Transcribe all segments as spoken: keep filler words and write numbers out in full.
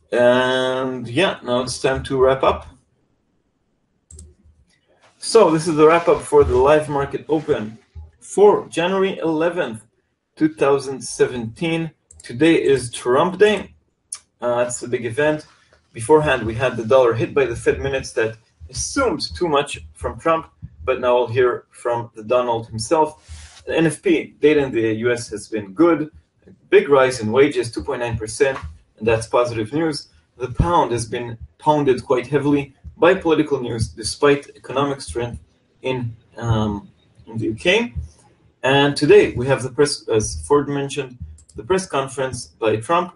And yeah, now it's time to wrap up. So this is the wrap up for the live market open for January eleventh, two thousand seventeen. Today is Trump Day. Uh, that's a big event. Beforehand, we had the dollar hit by the Fed minutes that assumed too much from Trump, but now we'll hear from the Donald himself. The N F P data in the U S has been good. A big rise in wages, two point nine percent, and that's positive news. The pound has been pounded quite heavily by political news, despite economic strength in, um, in the U K. And today we have the press, as Ford mentioned, the press conference by Trump.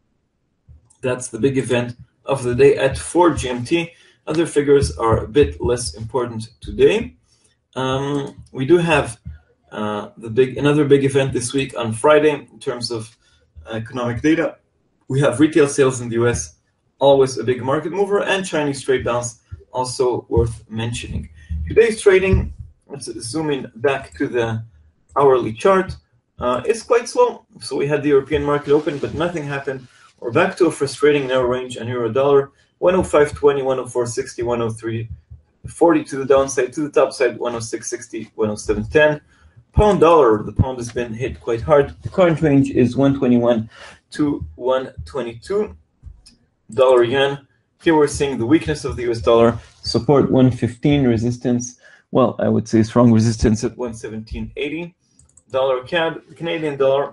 That's the big event of the day at four G M T. Other figures are a bit less important today. Um, we do have uh, the big another big event this week on Friday in terms of economic data. We have retail sales in the U S, always a big market mover, and Chinese trade balance, also worth mentioning. Today's trading, let's zoom in back to the hourly chart. Uh, it's quite slow. So we had the European market open, but nothing happened. We're back to a frustrating narrow range on euro dollar, one oh five twenty, one oh four sixty, one oh three forty to the downside, to the top side, one oh six sixty, one oh seven ten. Pound dollar, the pound has been hit quite hard. The current range is one twenty-one to one twenty-two. Dollar yen, here we're seeing the weakness of the U S dollar, support one fifteen, resistance, well, I would say strong resistance at one seventeen eighty. Dollar C A D, the Canadian dollar,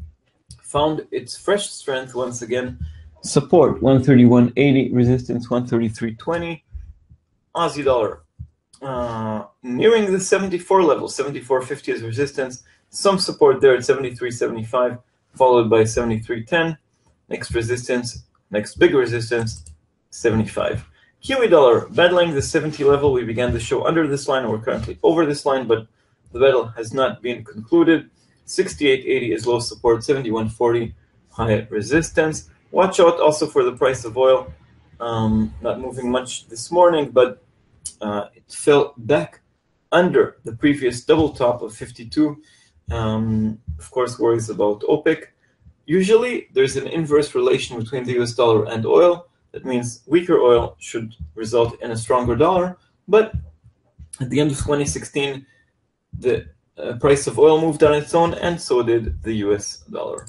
found its fresh strength once again. Support one thirty-one eighty, resistance one thirty-three twenty. Aussie dollar uh, nearing the seventy-four level, seventy-four fifty is resistance. Some support there at seventy-three seventy-five, followed by seventy-three ten. Next resistance, next big resistance, seventy-five. Kiwi dollar battling the seventy level. We began the show under this line. We're currently over this line, but the battle has not been concluded. sixty-eight eighty is low support, seventy-one forty high resistance. Watch out also for the price of oil. Um, not moving much this morning, but uh, it fell back under the previous double top of fifty-two. Um, of course, worries about OPEC. Usually, there's an inverse relation between the U S dollar and oil. That means weaker oil should result in a stronger dollar. But at the end of twenty sixteen, the uh, price of oil moved on its own, and so did the U S dollar.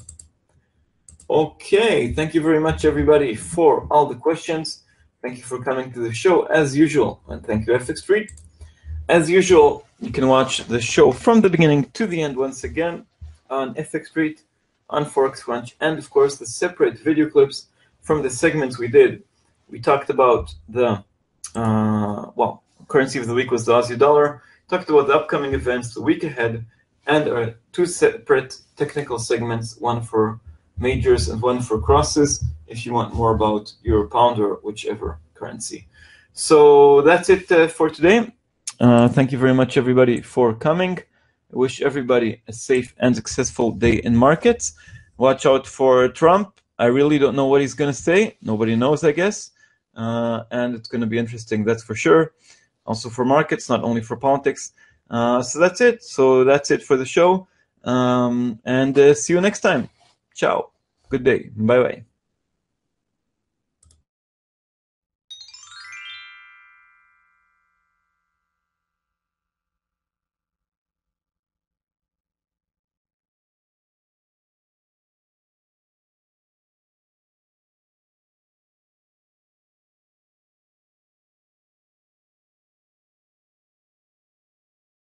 Okay, thank you very much, everybody, for all the questions. Thank you for coming to the show, as usual. And thank you, F X Street. As usual, you can watch the show from the beginning to the end once again on F X Street, on Forex Crunch, and of course the separate video clips from the segments we did. We talked about the, uh, well, currency of the week was the Aussie dollar, talked about the upcoming events the week ahead, and our two separate technical segments, one for majors and one for crosses, if you want more about euro, pound, or whichever currency. So that's it uh, for today. Uh, thank you very much, everybody, for coming. I wish everybody a safe and successful day in markets. Watch out for Trump. I really don't know what he's going to say. Nobody knows, I guess. Uh, and it's going to be interesting, that's for sure. Also for markets, not only for politics. Uh, so that's it. So that's it for the show. Um, and uh, see you next time. Ciao. Good day. Bye-bye.